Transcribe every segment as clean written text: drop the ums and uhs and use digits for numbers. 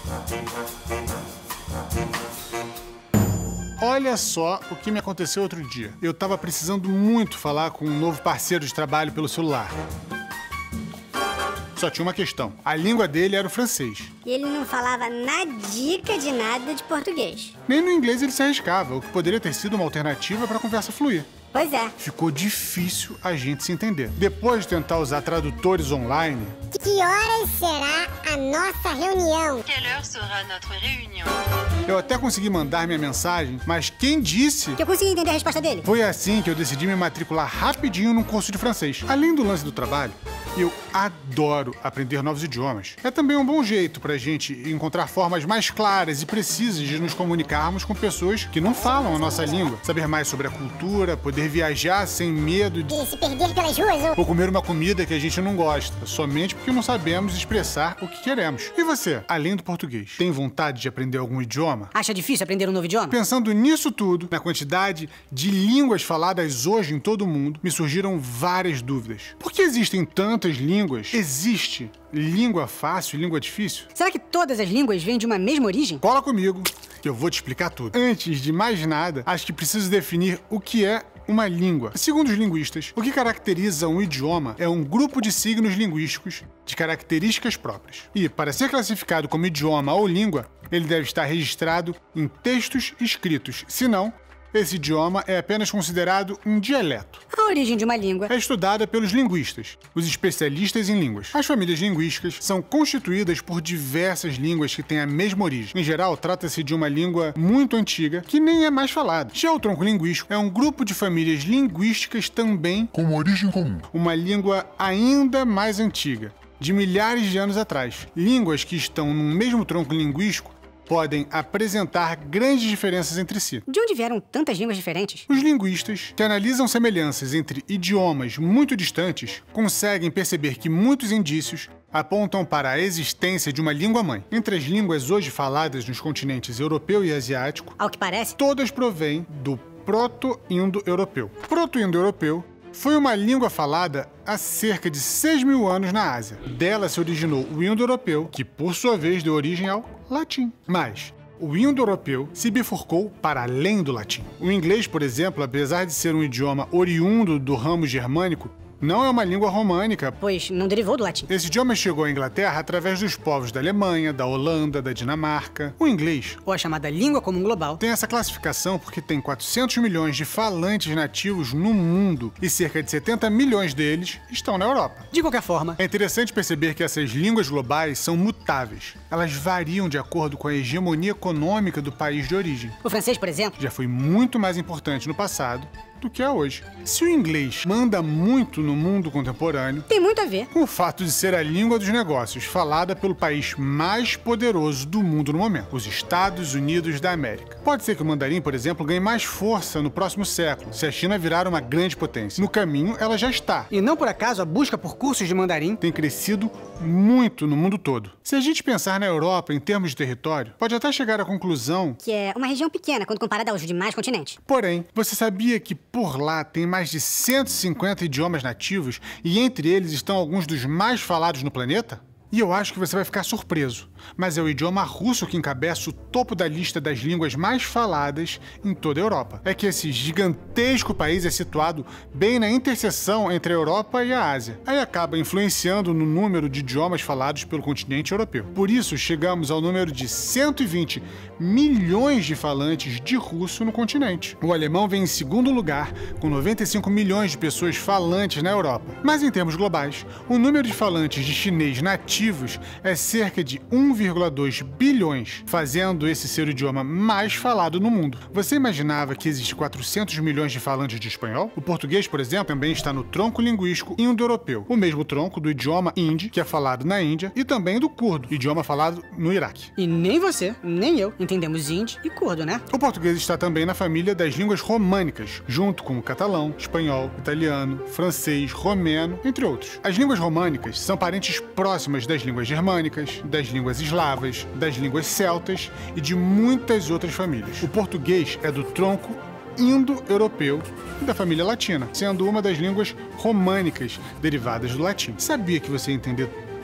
Olha só o que me aconteceu outro dia. Eu estava precisando muito falar com um novo parceiro de trabalho pelo celular. Só tinha uma questão. A língua dele era o francês. E ele não falava nadica de nada de português. Nem no inglês ele se arriscava, o que poderia ter sido uma alternativa para a conversa fluir. Pois é. Ficou difícil a gente se entender. Depois de tentar usar tradutores online... Que horas será a nossa reunião? Quelle heure sera notre réunion? Eu até consegui mandar minha mensagem, mas quem disse... Que eu consegui entender a resposta dele. Foi assim que eu decidi me matricular rapidinho num curso de francês. Além do lance do trabalho, eu adoro aprender novos idiomas. É também um bom jeito pra gente encontrar formas mais claras e precisas de nos comunicarmos com pessoas que não falam a nossa língua. Saber mais sobre a cultura, poder viajar sem medo de se perder pelas ruas ou comer uma comida que a gente não gosta, somente porque não sabemos expressar o que queremos. E você, além do português, tem vontade de aprender algum idioma? Acha difícil aprender um novo idioma? Pensando nisso tudo, na quantidade de línguas faladas hoje em todo o mundo, me surgiram várias dúvidas. Por que existem tantas línguas? Existe língua fácil e língua difícil? Será que todas as línguas vêm de uma mesma origem? Cola comigo, que eu vou te explicar tudo. Antes de mais nada, acho que preciso definir o que é uma língua. Segundo os linguistas, o que caracteriza um idioma é um grupo de signos linguísticos de características próprias. E, para ser classificado como idioma ou língua, ele deve estar registrado em textos escritos. Senão, esse idioma é apenas considerado um dialeto. A origem de uma língua É estudada pelos linguistas, os especialistas em línguas. As famílias linguísticas são constituídas por diversas línguas que têm a mesma origem. Em geral, trata-se de uma língua muito antiga que nem é mais falada. Já o tronco linguístico é um grupo de famílias linguísticas também com uma origem comum. Uma língua ainda mais antiga, de milhares de anos atrás. Línguas que estão no mesmo tronco linguístico podem apresentar grandes diferenças entre si. De onde vieram tantas línguas diferentes? Os linguistas, que analisam semelhanças entre idiomas muito distantes, conseguem perceber que muitos indícios apontam para a existência de uma língua-mãe. Entre as línguas hoje faladas nos continentes europeu e asiático, Ao que parece, todas provêm do proto-indo-europeu. Proto-indo-europeu foi uma língua falada há cerca de 6.000 anos na Ásia. Dela se originou o indo-europeu, que por sua vez deu origem ao latim. Mas o indo-europeu se bifurcou para além do latim. O inglês, por exemplo, apesar de ser um idioma oriundo do ramo germânico, não é uma língua românica, pois não derivou do latim. Esse idioma chegou à Inglaterra através dos povos da Alemanha, da Holanda, da Dinamarca. O inglês, Ou a chamada língua comum global, tem essa classificação porque tem 400 milhões de falantes nativos no mundo e cerca de 70 milhões deles estão na Europa. de qualquer forma, É interessante perceber que essas línguas globais são mutáveis. Elas variam de acordo com a hegemonia econômica do país de origem. o francês, por exemplo, Já foi muito mais importante no passado do que é hoje. Se o inglês manda muito no mundo contemporâneo, tem muito a ver. com o fato de ser a língua dos negócios falada pelo país mais poderoso do mundo no momento, os Estados Unidos da América. Pode ser que o mandarim, por exemplo, ganhe mais força no próximo século, se a China virar uma grande potência. No caminho, ela já está. E não por acaso a busca por cursos de mandarim Tem crescido muito no mundo todo. Se a gente pensar na Europa em termos de território, pode até chegar à conclusão, Que é uma região pequena quando comparada aos demais continentes. porém, você sabia que por lá tem mais de 150 idiomas nativos e entre eles estão alguns dos mais falados no planeta? E eu acho que você vai ficar surpreso, mas é o idioma russo que encabeça o topo da lista das línguas mais faladas em toda a Europa. É que esse gigantesco país é situado bem na interseção entre a Europa e a Ásia. Aí acaba influenciando no número de idiomas falados pelo continente europeu. Por isso, chegamos ao número de 120 milhões de falantes de russo no continente. O alemão vem em segundo lugar, com 95 milhões de pessoas falantes na Europa. Mas em termos globais, o número de falantes de chinês nativo é cerca de 1,2 bilhões, fazendo esse ser o idioma mais falado no mundo. Você imaginava que existe 400 milhões de falantes de espanhol? O português, por exemplo, também está no tronco linguístico indo-europeu, o mesmo tronco do idioma hindi, que é falado na Índia, e também do curdo, idioma falado no Iraque. E nem você, nem eu entendemos hindi e curdo, né? O português está também na família das línguas românicas, junto com o catalão, espanhol, italiano, francês, romeno, entre outros. As línguas românicas são parentes próximas das línguas germânicas, das línguas eslavas, das línguas celtas e de muitas outras famílias. O português é do tronco indo-europeu e da família latina, sendo uma das línguas românicas derivadas do latim. Sabia que você ia entender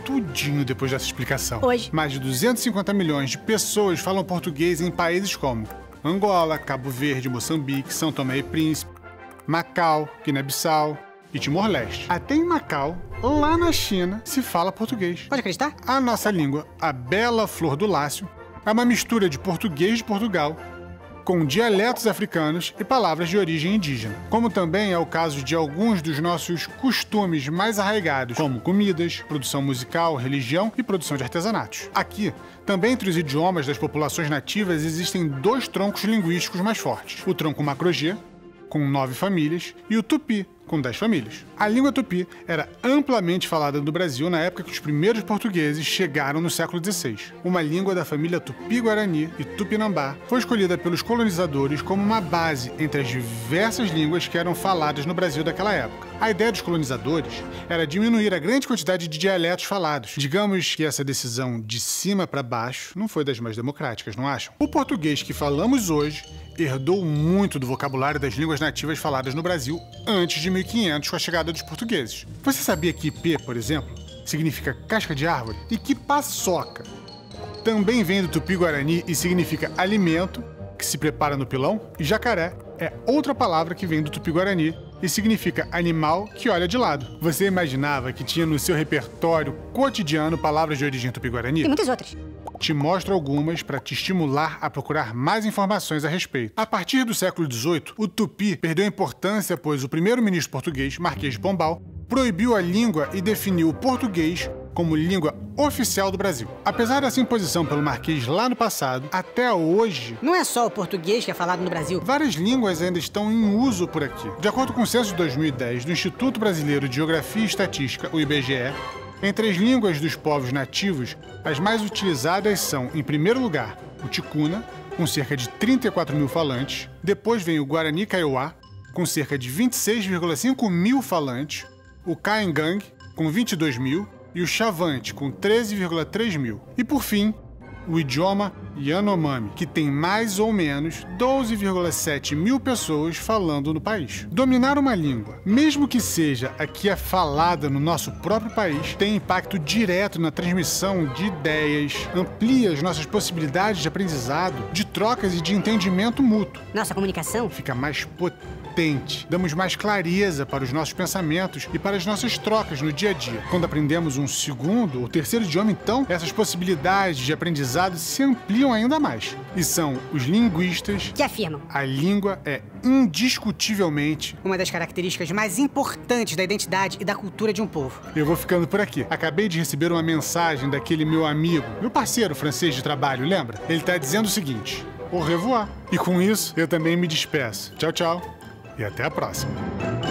tudinho depois dessa explicação. Hoje. Mais de 250 milhões de pessoas falam português em países como Angola, Cabo Verde, Moçambique, São Tomé e Príncipe, Macau, Guiné-Bissau e Timor-Leste. Até em Macau, lá na China, se fala português. Pode acreditar? A nossa língua, a bela flor do Lácio, é uma mistura de português de Portugal com dialetos africanos e palavras de origem indígena. Como também é o caso de alguns dos nossos costumes mais arraigados, como comidas, produção musical, religião e produção de artesanatos. Aqui, também entre os idiomas das populações nativas, existem dois troncos linguísticos mais fortes. O tronco Macro-G, com 9 famílias, e o Tupi, com 10 famílias. A língua tupi era amplamente falada no Brasil na época que os primeiros portugueses chegaram no século XVI. Uma língua da família Tupi-Guarani e Tupinambá foi escolhida pelos colonizadores como uma base entre as diversas línguas que eram faladas no Brasil daquela época. A ideia dos colonizadores era diminuir a grande quantidade de dialetos falados. Digamos que essa decisão de cima para baixo não foi das mais democráticas, não acham? O português que falamos hoje herdou muito do vocabulário das línguas nativas faladas no Brasil antes de 1500, com a chegada dos portugueses. Você sabia que ipê, por exemplo, significa casca de árvore? E que paçoca também vem do tupi-guarani e significa alimento que se prepara no pilão? E jacaré é outra palavra que vem do tupi-guarani e significa animal que olha de lado. Você imaginava que tinha no seu repertório cotidiano palavras de origem tupi-guarani? E muitas outras. Te mostro algumas para te estimular a procurar mais informações a respeito. A partir do século XVIII, o tupi perdeu importância, pois o primeiro-ministro português, Marquês de Pombal, proibiu a língua e definiu o português como língua oficial do Brasil. Apesar dessa imposição pelo Marquês lá no passado, até hoje, Não é só o português que é falado no Brasil. várias línguas ainda estão em uso por aqui. De acordo com o censo de 2010 do Instituto Brasileiro de Geografia e Estatística, o IBGE, entre as línguas dos povos nativos, as mais utilizadas são, em primeiro lugar, o ticuna, com cerca de 34 mil falantes. Depois vem o Guarani Kaiowá, com cerca de 26,5 mil falantes. O Caingang, com 22 mil. E o Chavante, com 13,3 mil. E por fim, o idioma Yanomami, que tem mais ou menos 12,7 mil pessoas falando no país. Dominar uma língua, mesmo que seja a que é falada no nosso próprio país, tem impacto direto na transmissão de ideias, amplia as nossas possibilidades de aprendizado, de trocas e de entendimento mútuo. Nossa comunicação. Fica mais potente, damos mais clareza para os nossos pensamentos e para as nossas trocas no dia a dia. Quando aprendemos um segundo ou terceiro idioma, então, essas possibilidades de aprendizado se ampliam ainda mais. E são os linguistas Que afirmam. a língua é indiscutivelmente. Uma das características mais importantes da identidade e da cultura de um povo. Eu vou ficando por aqui. Acabei de receber uma mensagem daquele meu amigo, meu parceiro francês de trabalho, lembra? Ele tá dizendo o seguinte: au revoir. E com isso, eu também me despeço. Tchau, tchau. E até a próxima.